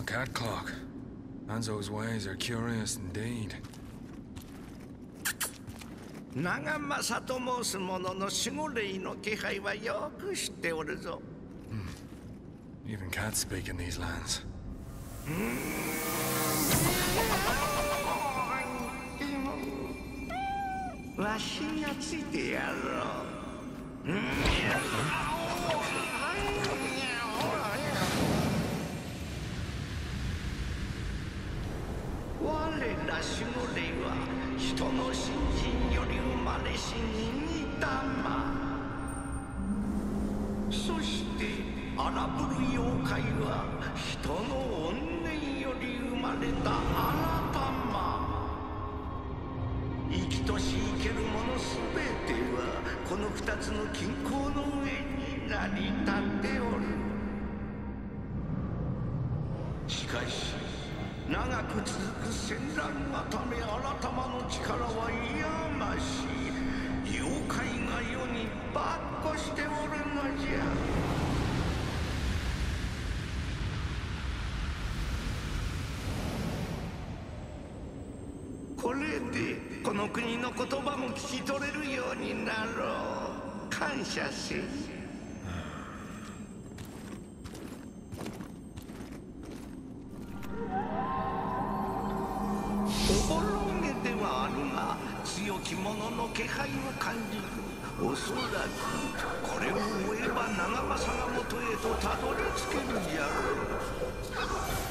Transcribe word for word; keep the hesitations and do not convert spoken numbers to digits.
cat clock. Hanzo's ways are curious indeed. 長政と申す者の守護霊の気配はよく知っておるぞ。 Even cats speak in these lands. わしがついてやろう。我ら守護霊は人の信心より生まれしに玉。そして荒ぶる妖怪は人の怨念より生まれた荒玉。生きとし生けるものすべてはこの二つの均衡の上に成り立っておる。しかし長く続く戦乱がため新玉の力は勇ましい。妖怪が世にばっこしておるのじゃ。これでこの国の言葉も聞き取れるようになろう。感謝せ。おぼろげではあるが強き者の気配を感じる。おそらくこれを追えば長政が元へとたどり着けるじゃろう。